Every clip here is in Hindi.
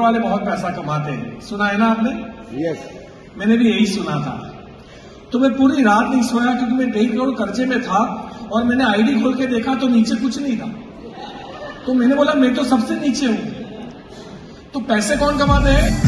वाले बहुत पैसा कमाते हैं, सुना है ना आपने? यस। मैंने भी यही सुना था। तो मैं पूरी रात नहीं सोया क्योंकि मैं 1.5 करोड़ कर्जे में था और मैंने आईडी खोल के देखा तो नीचे कुछ नहीं था। तो मैंने बोला मैं तो सबसे नीचे हूं। तो पैसे कौन कमाते हैं?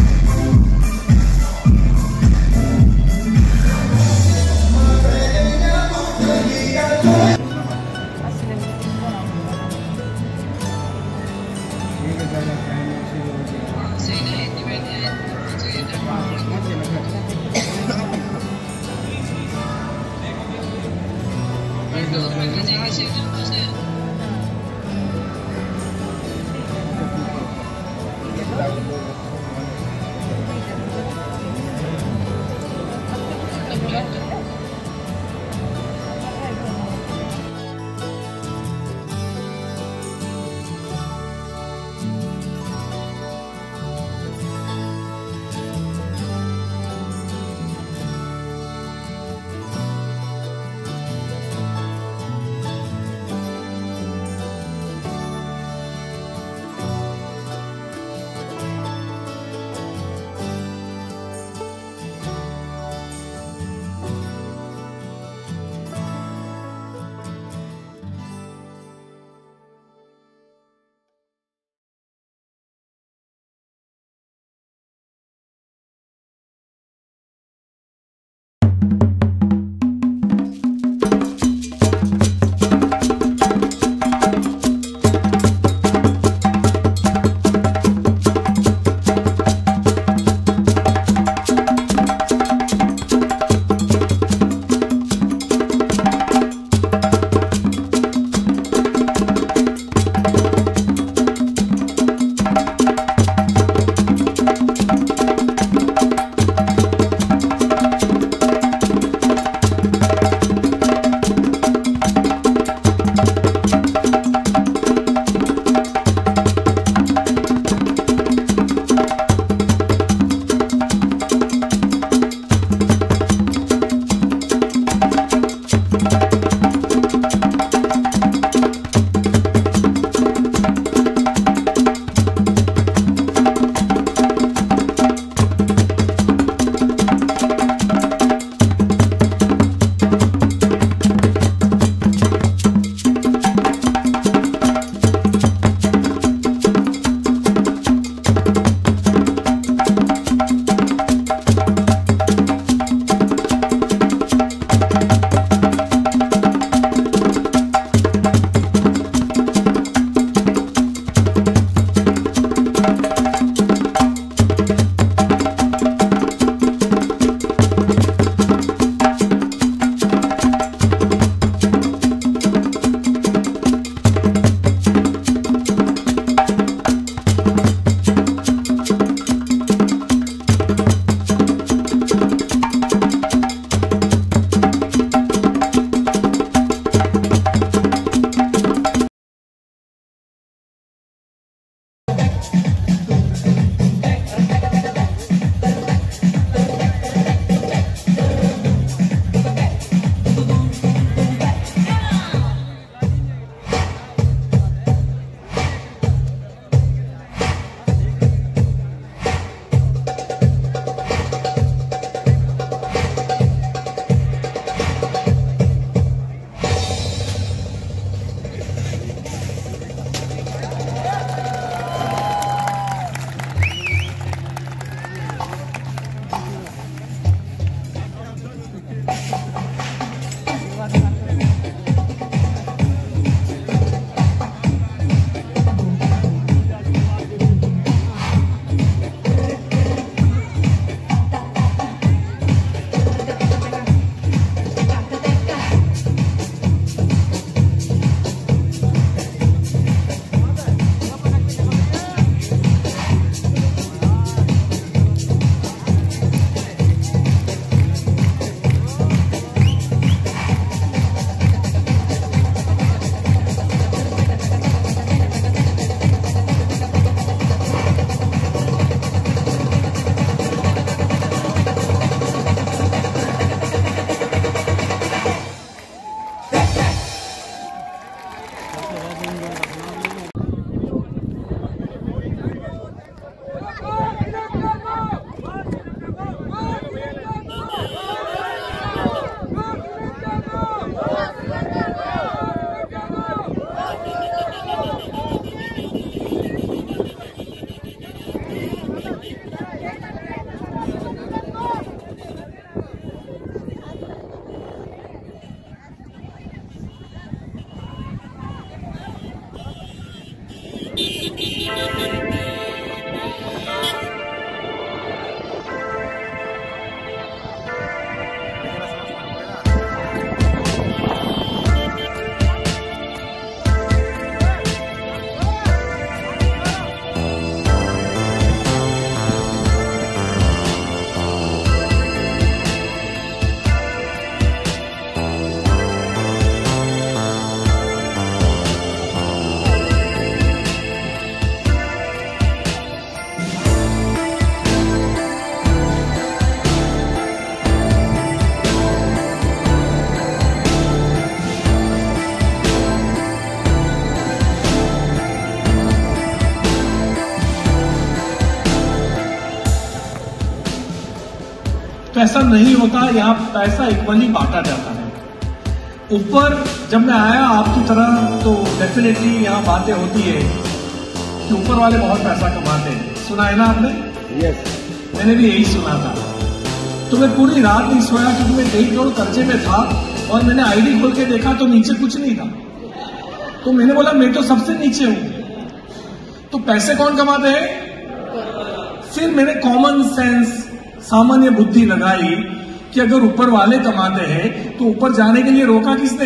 ऐसा नहीं होता, यहाँ पैसा इक्वली बांटा जाता है। ऊपर जब मैं आया आपकी तरह तो डेफिनेटली यहाँ बातें होती है कि ऊपर वाले बहुत पैसा कमाते हैं। सुना है ना आपने? यस। मैंने भी यही सुना था। तो मैं पूरी रात नहीं सोया क्योंकि मैं 1.5 करोड़ कर्जे में था और मैंने आईडी खोल के देखा तो नीचे कुछ नहीं था। तो मैंने बोला मैं तो सबसे नीचे हूं। तो पैसे कौन कमाते हैं? फिर मैंने कॉमन सेंस, सामान्य बुद्धि लगाई कि अगर ऊपर वाले कमाते हैं तो ऊपर जाने के लिए रोका किसने?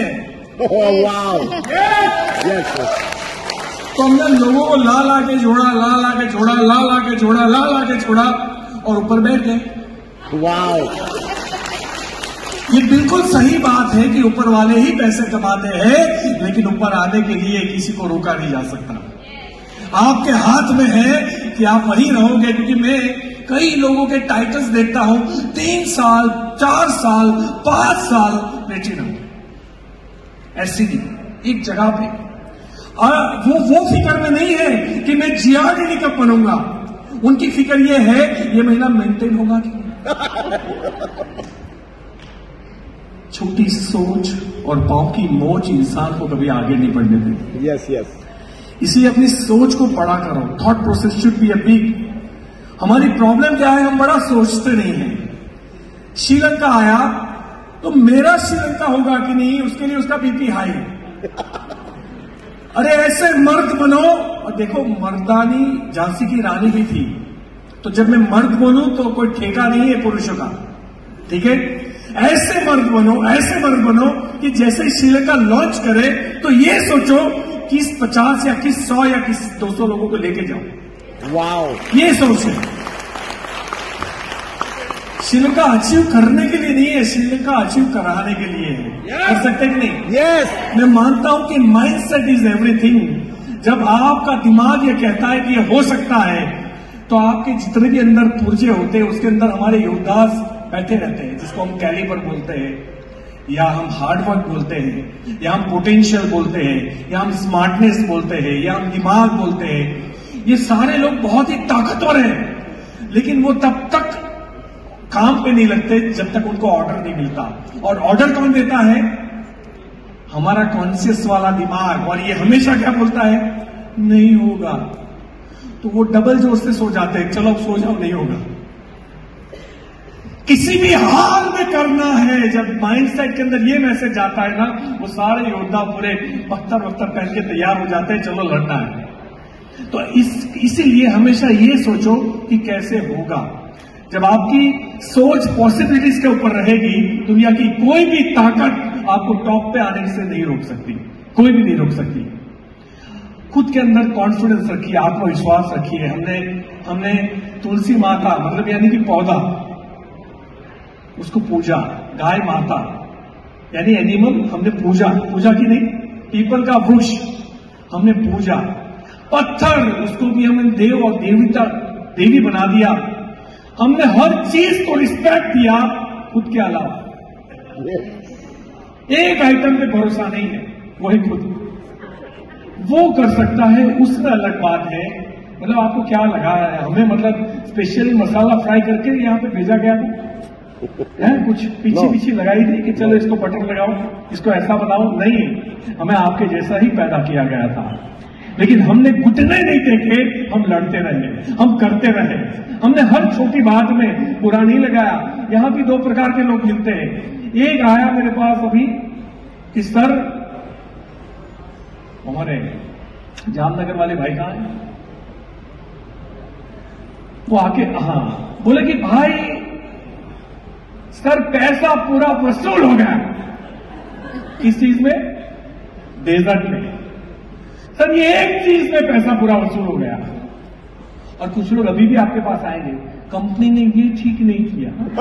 तो हमने लोगों को ला के जोड़ा, ला के जोड़ा, ला के जोड़ा, ला के जोड़ा और ऊपर बैठ गए। वाओ, ये बिल्कुल सही बात है कि ऊपर वाले ही पैसे कमाते हैं, लेकिन ऊपर आने के लिए किसी को रोका नहीं जा सकता। आपके हाथ में है कि आप वहीं रहोगे, क्योंकि मैं कई लोगों के टाइटल्स देखता हूं 3 साल, 4 साल, 5 साल प्लेटिनम, ऐसी एक जगह पे। वो फिक्र में नहीं है कि मैं जीआरडी कब बनूंगा। उनकी फिक्र ये है ये महीना मेंटेन होगा कि छोटी सोच और पांव की मोच इंसान को कभी आगे नहीं बढ़ने देती। Yes yes. इसलिए अपनी सोच को बड़ा करो। Thought process should be a big. हमारी प्रॉब्लम क्या है? हम बड़ा सोचते नहीं हैं। श्रीलंका आया तो मेरा श्रीलंका होगा कि नहीं, उसके लिए उसका बीपी हाई। अरे ऐसे मर्द बनो। और देखो, मर्दानी झांसी की रानी भी थी। तो जब मैं मर्द बोलूं तो कोई ठेका नहीं है पुरुषों का, ठीक है? ऐसे मर्द बनो, ऐसे मर्द बनो कि जैसे श्रीलंका लॉन्च करे तो ये सोचो कि 50 या 100 या 200 लोगों को लेके जाओ। वाओ, ये सोच है। श्रीलंका अचीव करने के लिए नहीं है, श्रीलंका अचीव कराने के लिए है। कर सकते कि नहीं? यस। मैं मानता हूं कि माइंडसेट इज एवरीथिंग। जब आपका दिमाग ये कहता है कि ये हो सकता है, तो आपके जितने भी अंदर पुर्जे होते हैं उसके अंदर हमारे योद्धा बैठे रहते हैं, जिसको हम कैलिबर बोलते हैं, या हम हार्डवर्क बोलते हैं, या हम पोटेंशियल बोलते हैं, या हम स्मार्टनेस बोलते हैं, या हम दिमाग बोलते हैं। ये सारे लोग बहुत ही ताकतवर हैं, लेकिन वो तब तक काम पे नहीं लगते जब तक उनको ऑर्डर नहीं मिलता। और ऑर्डर कौन देता है? हमारा कॉन्शियस वाला दिमाग। और ये हमेशा क्या बोलता है? नहीं होगा। तो वो डबल जोर से सो जाते हैं, चलो अब सो जाओ, नहीं होगा। किसी भी हाल में करना है। जब माइंडसेट के अंदर ये मैसेज जाता है ना, वो सारे योद्धा पूरे बख्तर पहन के तैयार हो जाते हैं, चलो लड़ना है। तो इसीलिए हमेशा ये सोचो कि कैसे होगा। जब आपकी सोच पॉसिबिलिटीज के ऊपर रहेगी, दुनिया की कोई भी ताकत आपको टॉप पे आने से नहीं रोक सकती, कोई भी नहीं रोक सकती। खुद के अंदर कॉन्फिडेंस रखिए, आत्मविश्वास रखिए। हमने तुलसी माता मतलब यानी कि पौधा, उसको पूजा। गाय माता यानी एनिमल हमने पूजा की नहीं। पीपल का वृक्ष हमने पूजा। पत्थर, उसको भी हमने देव और देवी बना दिया। हमने हर चीज को रिस्पेक्ट दिया खुद के अलावा। एक आइटम पे भरोसा नहीं है, वो है खुद। वो कर सकता है, उसमें अलग बात है। मतलब आपको क्या लगा है? हमें मतलब स्पेशल मसाला फ्राई करके यहाँ पे भेजा गया था है? कुछ पीछे लगाई थी कि चलो इसको बटर लगाओ, इसको ऐसा बनाओ? नहीं, हमें आपके जैसा ही पैदा किया गया था। लेकिन हमने घुटने नहीं देखे, हम लड़ते रहे, हम करते रहे। हमने हर छोटी बात में बुरा नहीं लगाया। यहां भी 2 प्रकार के लोग मिलते हैं। एक आया मेरे पास अभी कि सर, हमारे जामनगर वाले भाई कहां है? वो आके बोले कि भाई सर पैसा पूरा वसूल हो गया। किस चीज में? डेजर्ट में। सर ये एक चीज में पैसा पूरा वसूल हो गया। और कुछ लोग अभी भी आपके पास आएंगे, कंपनी ने ये ठीक नहीं किया।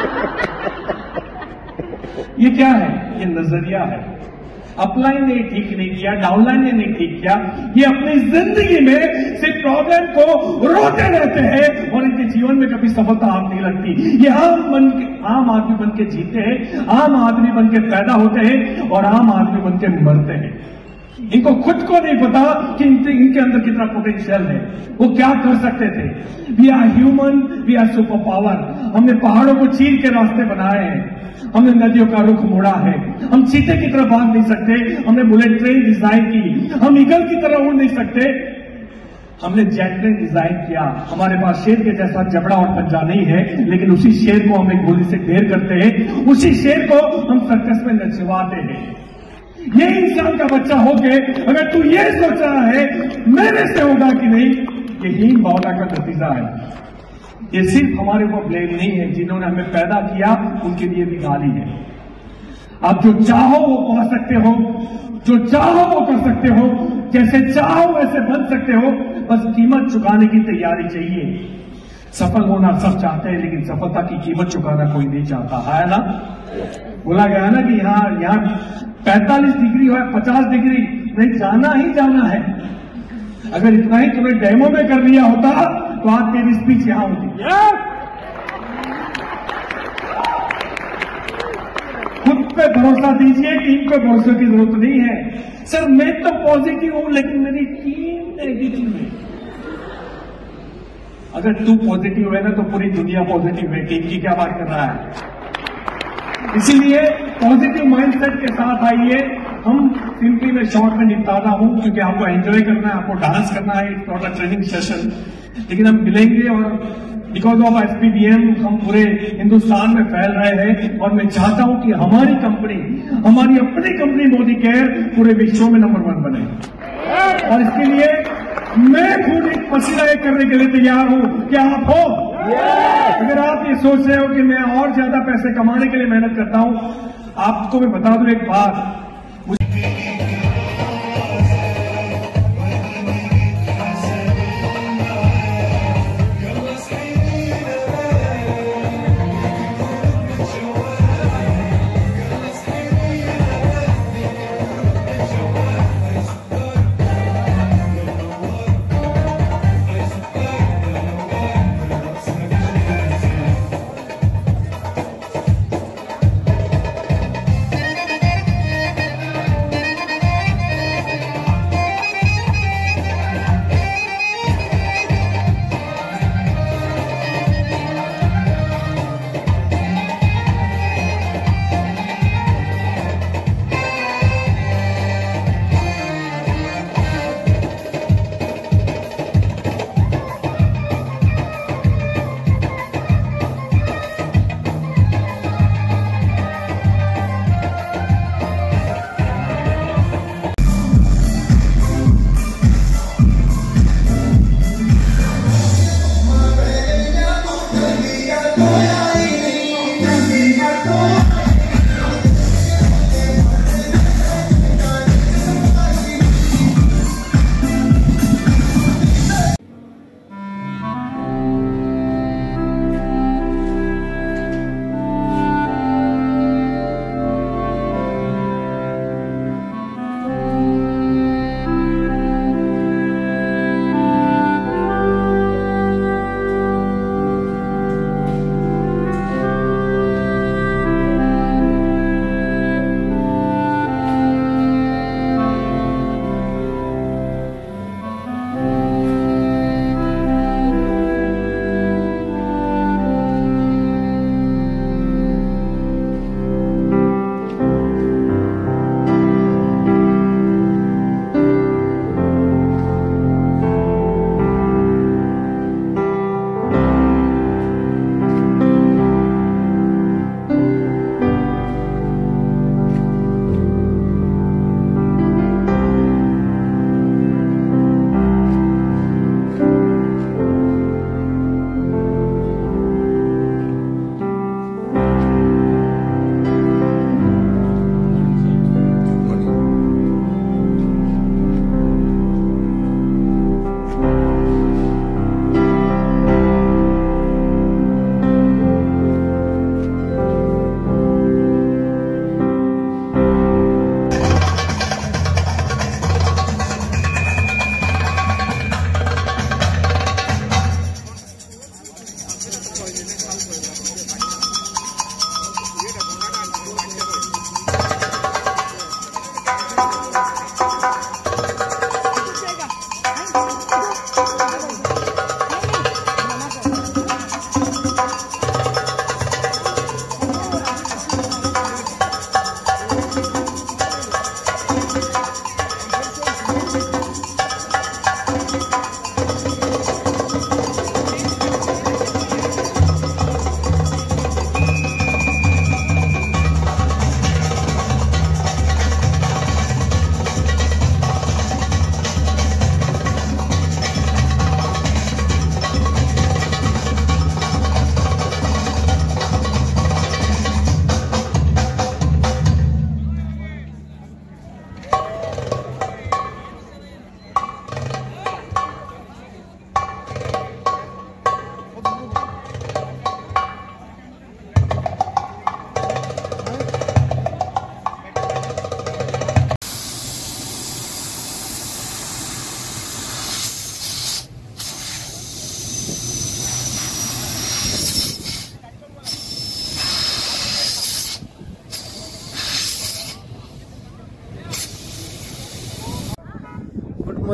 ये क्या है? ये नजरिया है। अपलाइन ने ठीक नहीं किया, डाउनलाइन ने नहीं ठीक किया। ये अपनी जिंदगी में सिर्फ प्रॉब्लम को रोते रहते हैं और इनके जीवन में कभी सफलता हाथ नहीं लगती। ये आम आदमी बन के जीते हैं, आम आदमी बन के पैदा होते हैं और आम आदमी बन के मरते हैं। इनको खुद को नहीं पता कि इनके अंदर कितना पोटेंशियल है, वो क्या कर सकते थे। We are human, we are super power. हमने पहाड़ों को चीर के रास्ते बनाए हैं, हमने नदियों का रुख मोड़ा है, हम चीते की तरह भाग नहीं सकते, हमने बुलेट ट्रेन डिजाइन की, हम ईगल की तरह उड़ नहीं सकते, हमने जेट प्लेन डिजाइन किया। हमारे पास शेर के जैसा जबड़ा और पंजा नहीं है, लेकिन उसी शेर को हम एक गोली से ढेर करते हैं, उसी शेर को हम सर्कस में नचवाते हैं। ये इंसान का बच्चा होके अगर तू ये सोच रहा है मेरे से होगा कि नहीं, ये हीन भावना का नतीजा है। ये सिर्फ हमारे ऊपर ब्लेम नहीं है, जिन्होंने हमें पैदा किया उनके लिए भी गाली है। आप जो चाहो वो पा सकते हो, जो चाहो वो कर सकते हो, जैसे चाहो वैसे बन सकते हो, बस कीमत चुकाने की तैयारी चाहिए। सफल होना सब चाहते हैं, लेकिन सफलता की कीमत चुकाना कोई नहीं चाहता है ना। बोला गया ना कि यहाँ 45 डिग्री हो 50 डिग्री नहीं, जाना ही जाना है। अगर इतना ही तुम्हें डेमो में कर लिया होता तो आज मेरी स्पीच यहां होती। खुद पे भरोसा दीजिए, टीम पे भरोसे की जरूरत नहीं है। सर मैं तो पॉजिटिव हूं लेकिन मेरी टीम नेगेटिव है। अगर तू पॉजिटिव है ना तो पूरी दुनिया पॉजिटिव है, टीम की क्या बात कर रहा है। इसीलिए पॉजिटिव माइंडसेट के साथ आइए। हम सिंपली मैं शॉर्ट में निपटा रहा हूं क्योंकि आपको एंजॉय करना है, आपको डांस करना है, it's not a training session. लेकिन हम मिलेंगे और बिकॉज ऑफ एसपीबीएम हम पूरे हिंदुस्तान में फैल रहे हैं और मैं चाहता हूं कि हमारी कंपनी, हमारी अपनी कंपनी मोदी केयर पूरे विश्व में नंबर 1 बने। और इसके लिए मैं खुद एक पसीना एक करने के लिए तैयार हूं। क्या आप हो? अगर आप ये सोच रहे हो कि मैं और ज्यादा पैसे कमाने के लिए मेहनत करता हूं, आपको मैं बता दूं एक बात,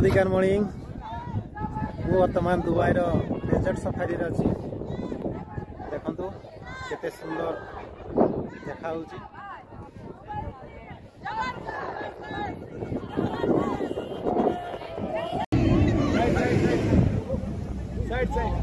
गुड मॉर्निंग मु वर्तमान दुबई रो डेजर्ट सफारी रे अछि देखंतु केते सुंदर देखा होची साइड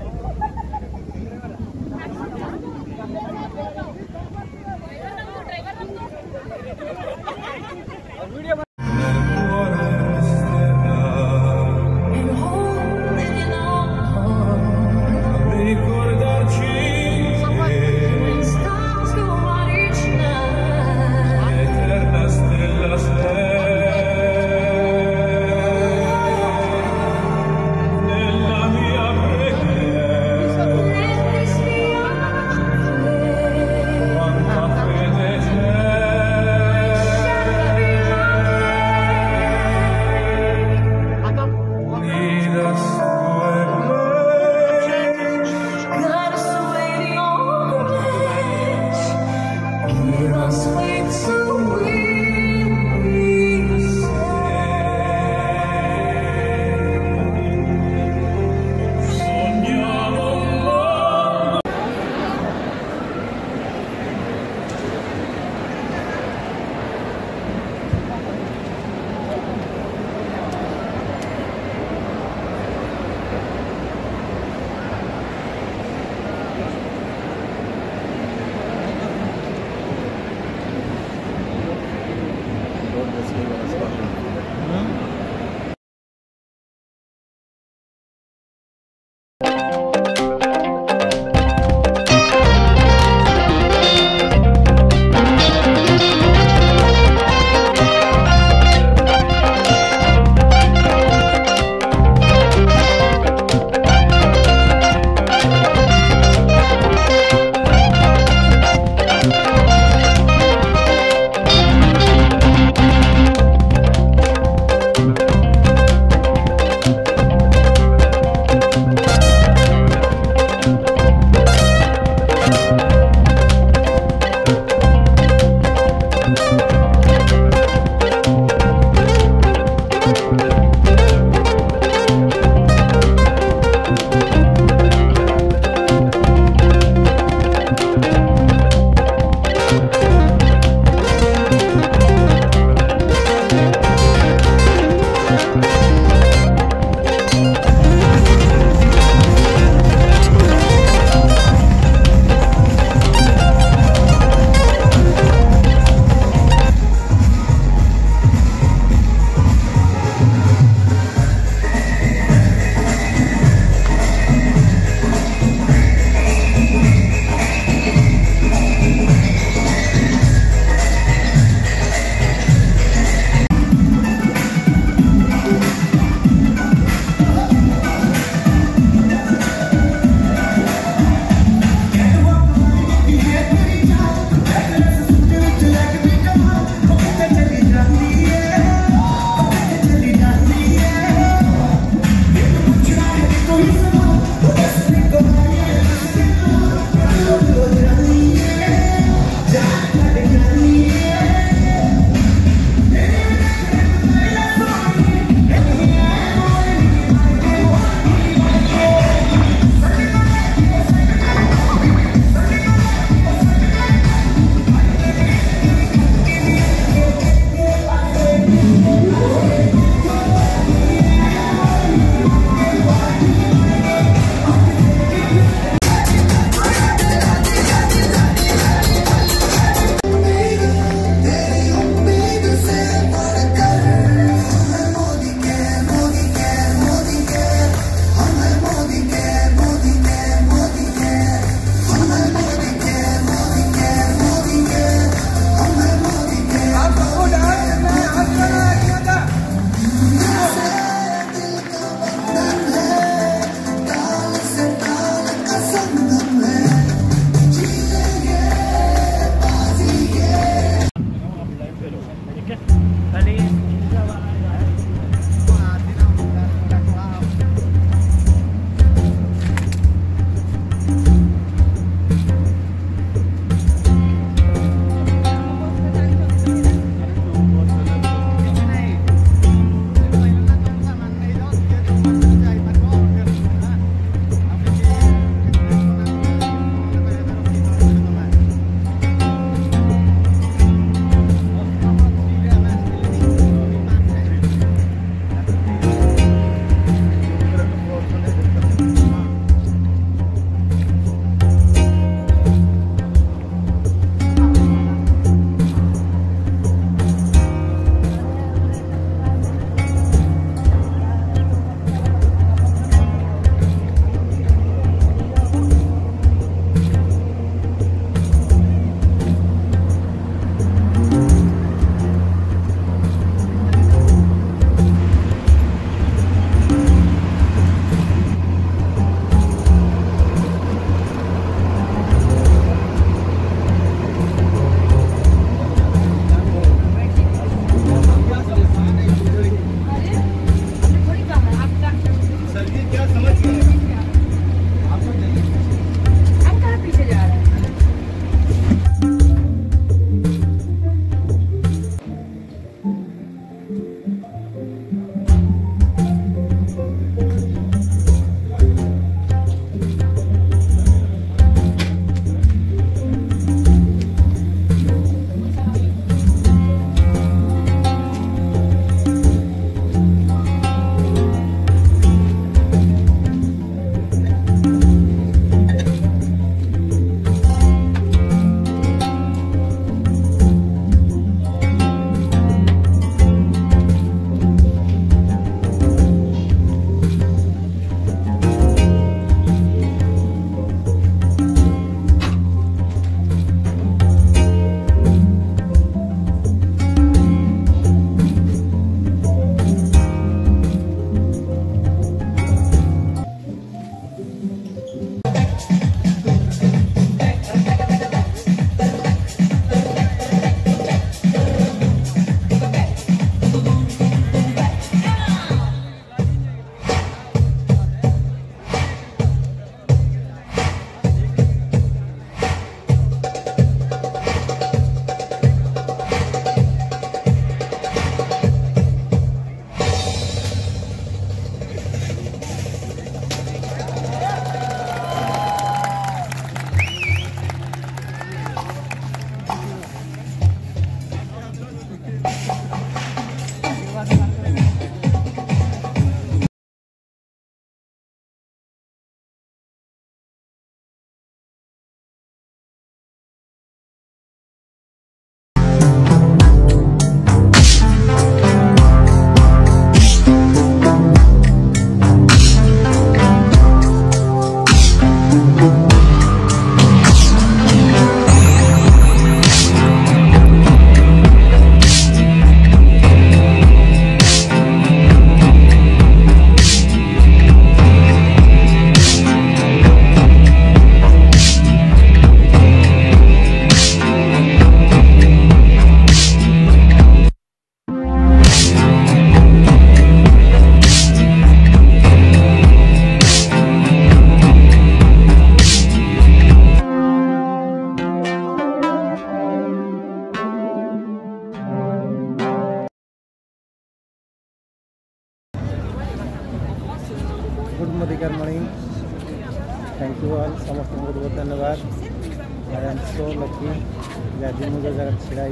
गुड मोदिकार मॉर्निंग। थैंक यू ऑल, समस्त बहुत बहुत धन्यवाद। आई एम सो लकी आज मुझे जगह छिड़ा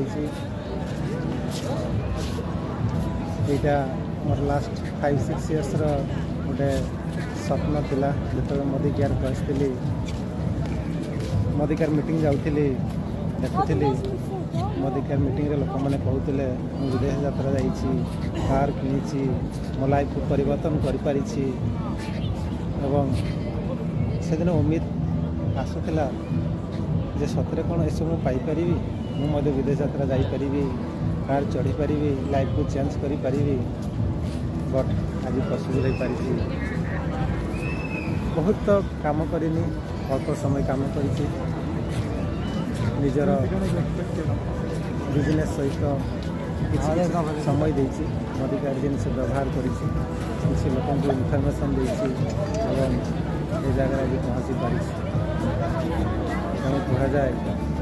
यहाँ मोर लास्ट 5-6 इयर्स गोटे स्वप्न थिला जो मोदी केयर पहुँचती मोदी केयर मीटिंग जाऊँगी देखुली मोदी केयर मीटिंग रे लोक मैंने कहते मुझे विदेश यात्रा जाइए कार कि मो लाइफ को परिवर्तन करी से दिन उम्मीद आसूला जे सतरे कौन यू पाइपरि मुझे विदेश यात्रा जापरि कार चढ़ी पारि लाइफ को चेंज करी बट आज पॉसिबल हो पारी बहुत तो काम करनी अल्प समय काम कर निजर बिजनेस सहित समय देती मोदी केयर जिनस व्यवहार कर लोक इनफर्मेशन देती जगह आज पहुँची पारी कह जाए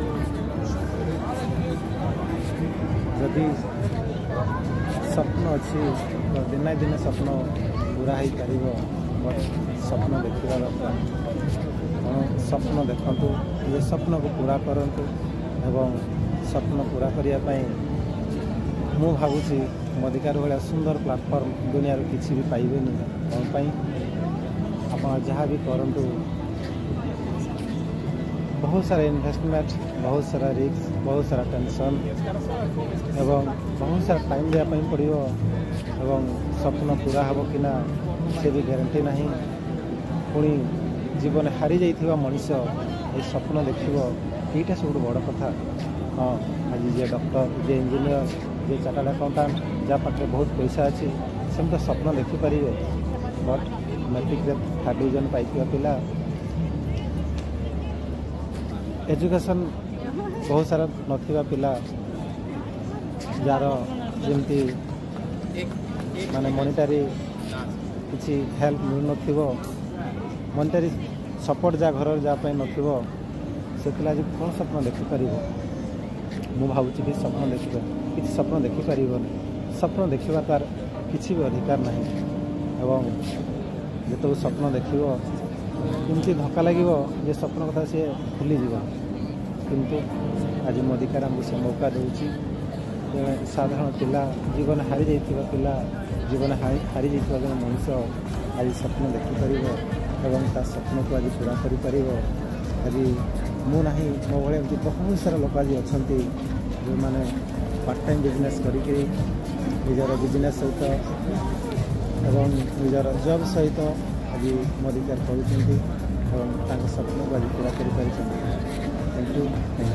जदि स्वप्न अच्छी तो दिना दिन स्वप्न पूरा हो पार बट स्वप्न देखा दरकार स्वप्न देखु ये स्वप्न को पूरा करूँ एवं स्वप्न पूरा करने मु भावुची मोदी केयर भाया सुंदर प्लाटफर्म दुनिया किसी भी पाइबे कौन आप जहाँ भी करूँ बहुत सारा इन्वेस्टमेंट बहुत सारा रिस्क बहुत सारा टेंशन एवं बहुत सारा टाइम देवाई पड़ो एवं स्वप्न पूरा हम कि ना से भी गारंटी ना पुणी जीवन हारी जाइथिबा मनीष ये स्वप्न देखिबो एटा सब बड़ कथा। हाँ आज जे डॉक्टर जे इंजीनियर जे चार्टर्ड अकाउंटेंट जा पाखे बहुत पैसा अच्छी से तो स्वप्न देखिपारे बट मैट्रिक 3rd डिविजन पाइथिबा पिला एजुकेशन बहुत सारा नथिबा पिला जार जमती माने मॉनिटरी किसी हेल्प मिल न मॉनिटरी सपोर्ट जा घर जापाई न से कौन स्वप्न देखिपर मु भावुँ कि स्वप्न देखिए कि स्वप्न देखिपर स्वप्न देखा तार किसी भी अधिकार ना एवं जो स्वप्न देखो कमती धक्का लगे ये स्वप्न कथा सी भूली किंतु आज मोदी केयर आमको से मौका दूसरी साधारण पिला जीवन हारी जाइथिबा पिला जीवन हारी जाइथिबा जन मनुष्य आज स्वप्न देखिपर एवं ता स्वप्न को आज पूरा कर आज मु नहीं मो भाई बहुत सारा लोक आज अच्छा जो मैंने पार्ट टाइम बिजनेस करके निजर बिजनेस सहित एवं निजर जॉब सहित आज मोदी केयर कर स्वप्न को आज पूरा कर थैंक यू।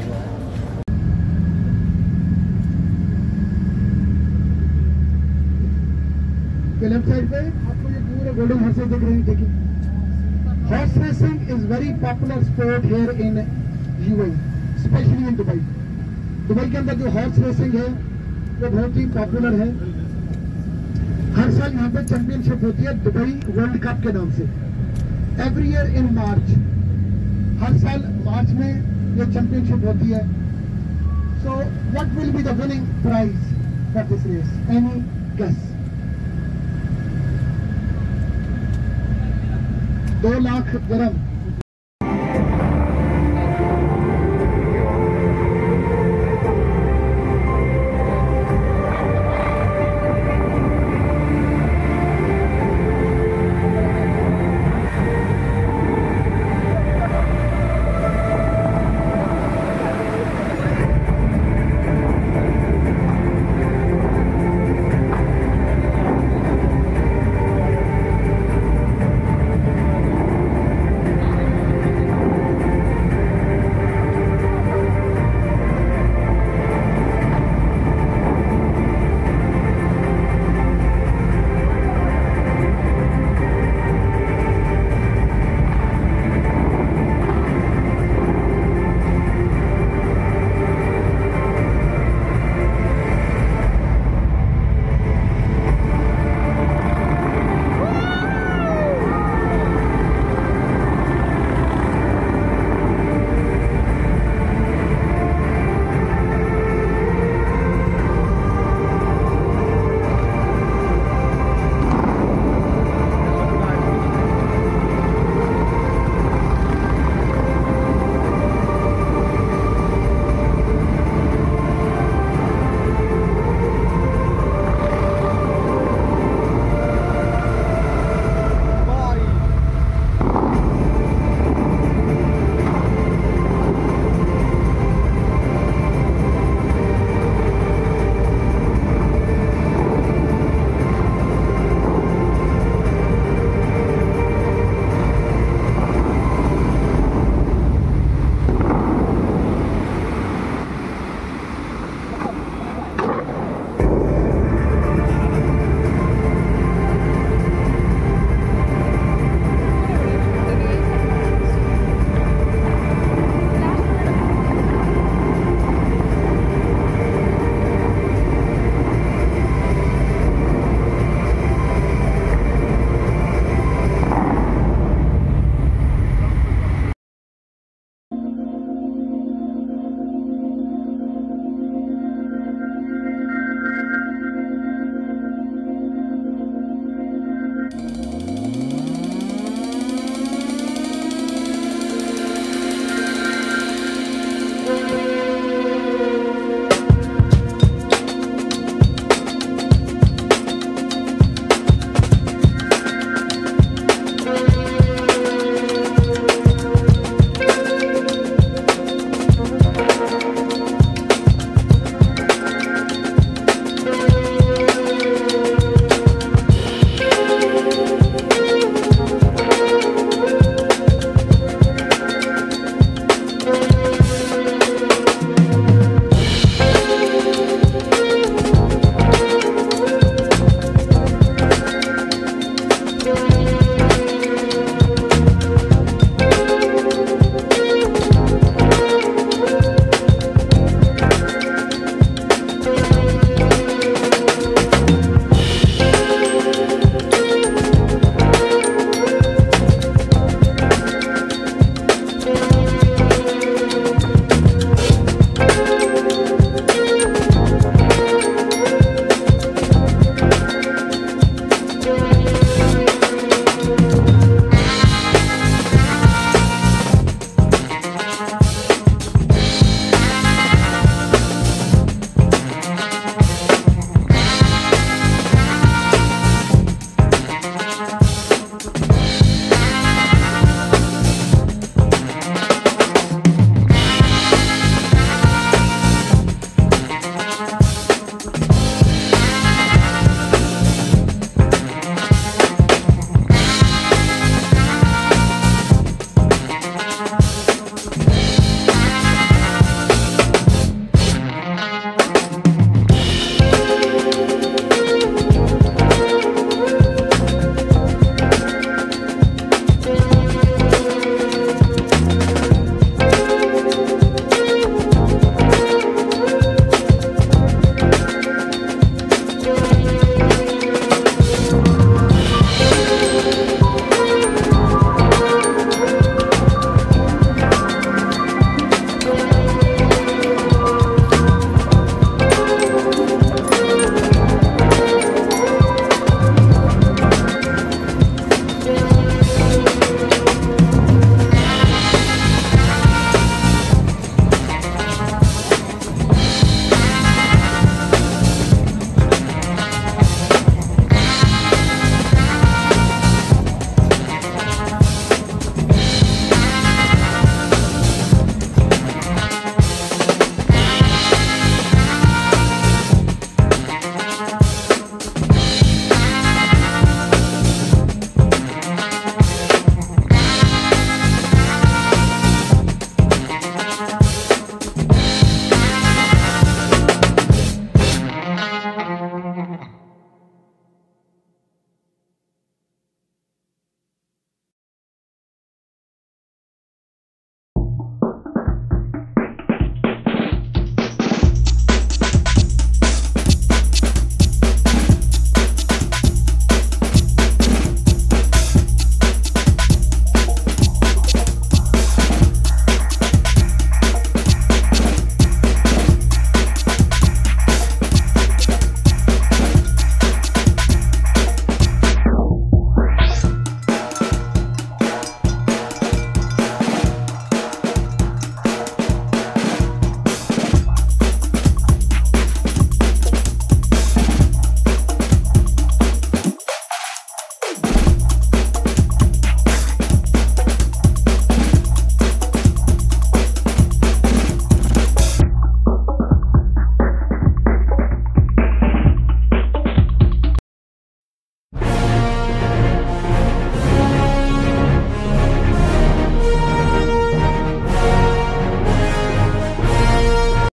लेफ्ट साइड पे आपको ये पूरे गोल्डन हॉर्सेस दिख रहे हैं। देखिए horse racing is very popular sport here in UAE specially in Dubai. Dubai के अंदर जो हॉर्स रेसिंग है वो बहुत ही पॉपुलर है। हर साल यहाँ पे चैंपियनशिप होती है दुबई वर्ल्ड कप के नाम से एवरी ईयर इन मार्च। हर साल मार्च में ये चैंपियनशिप होती है। So what will be the winning prize for this race any guess? 2 lakh dirham